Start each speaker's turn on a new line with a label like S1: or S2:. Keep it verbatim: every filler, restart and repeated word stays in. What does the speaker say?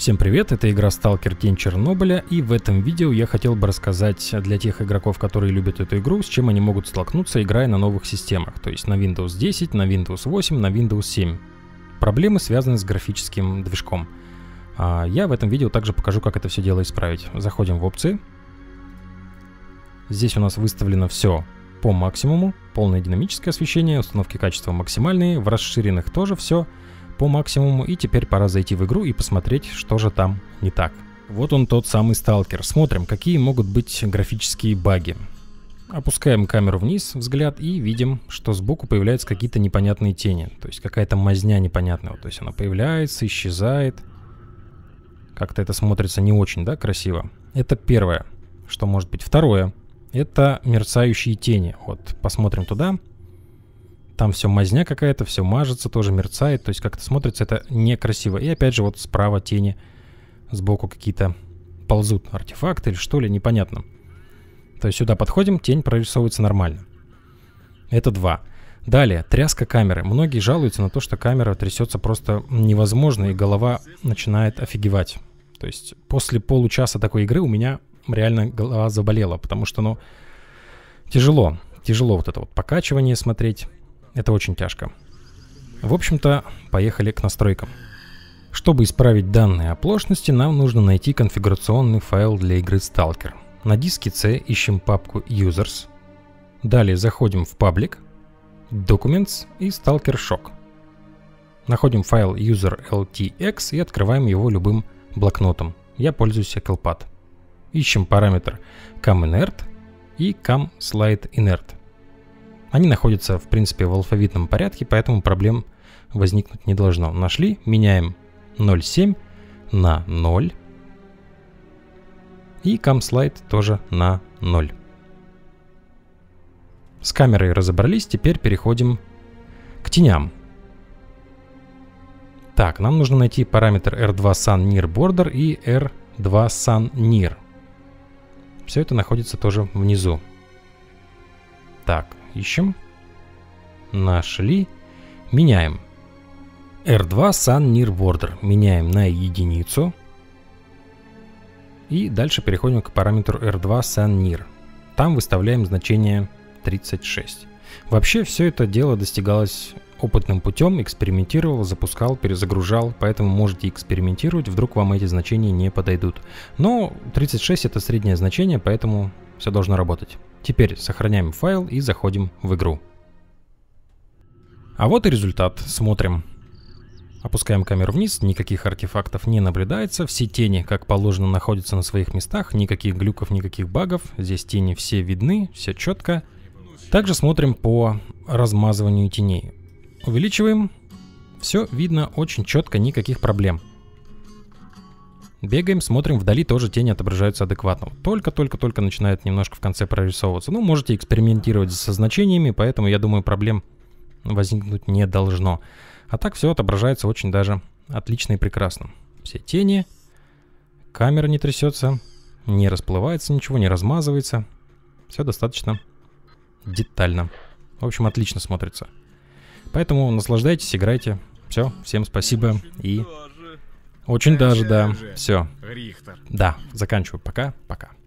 S1: Всем привет, это игра Сталкер Тень Чернобыля, и в этом видео я хотел бы рассказать для тех игроков, которые любят эту игру, с чем они могут столкнуться, играя на новых системах, то есть на Windows десять, на Windows восемь, на Windows семь. Проблемы связаны с графическим движком. А я в этом видео также покажу, как это все дело исправить. Заходим в опции. Здесь у нас выставлено все по максимуму, полное динамическое освещение, установки качества максимальные, в расширенных тоже все по максимуму, и теперь пора зайти в игру и посмотреть, что же там не так. Вот он, тот самый сталкер. Смотрим, какие могут быть графические баги. Опускаем камеру вниз, взгляд, и видим, что сбоку появляются какие-то непонятные тени. То есть какая-то мазня непонятная. То есть она появляется, исчезает. Как-то это смотрится не очень, да, красиво. Это первое, что может быть. Второе, это мерцающие тени. Вот, посмотрим туда. Там все мазня какая-то, все мажется, тоже мерцает. То есть как-то смотрится это некрасиво. И опять же вот справа тени, сбоку какие-то ползут артефакты или что ли, непонятно. То есть сюда подходим, тень прорисовывается нормально. Это два. Далее, тряска камеры. Многие жалуются на то, что камера трясется просто невозможно, и голова начинает офигевать. То есть после получаса такой игры у меня реально голова заболела, потому что, ну, тяжело. Тяжело вот это вот покачивание смотреть. Это очень тяжко. В общем-то, поехали к настройкам. Чтобы исправить данные оплошности, нам нужно найти конфигурационный файл для игры Stalker. На диске C ищем папку Users. Далее заходим в Public, Documents и Stalker Shock. Находим файл user.ltx и открываем его любым блокнотом. Я пользуюсь ECLPAD. Ищем параметр CamInert и CamSlideInert. Они находятся, в принципе, в алфавитном порядке, поэтому проблем возникнуть не должно. Нашли, меняем ноль целых семь на ноль. И CamSlide тоже на ноль. С камерой разобрались, теперь переходим к теням. Так, нам нужно найти параметр эр два Sun Near Border и эр два Sun Near. Все это находится тоже внизу. Так, ищем. Нашли. Меняем. эр два Sun Near Border. Меняем на единицу. И дальше переходим к параметру эр два Sun Near. Там выставляем значение тридцать шесть. Вообще все это дело достигалось опытным путем. Экспериментировал, запускал, перезагружал. Поэтому можете экспериментировать. Вдруг вам эти значения не подойдут. Но тридцать шесть это среднее значение, поэтому все должно работать. Теперь сохраняем файл и заходим в игру. А вот и результат. Смотрим. Опускаем камеру вниз, никаких артефактов не наблюдается. Все тени, как положено, находятся на своих местах. Никаких глюков, никаких багов. Здесь тени все видны, все четко. Также смотрим по размазыванию теней. Увеличиваем. Все видно очень четко, никаких проблем. Бегаем, смотрим, вдали тоже тени отображаются адекватно. Только-только-только начинает немножко в конце прорисовываться. Ну, можете экспериментировать со значениями, поэтому, я думаю, проблем возникнуть не должно. А так все отображается очень даже отлично и прекрасно. Все тени, камера не трясется, не расплывается ничего, не размазывается. Все достаточно детально. В общем, отлично смотрится. Поэтому наслаждайтесь, играйте. Все, всем спасибо и... Очень даже, да. Все. Да, заканчиваю. Пока, пока.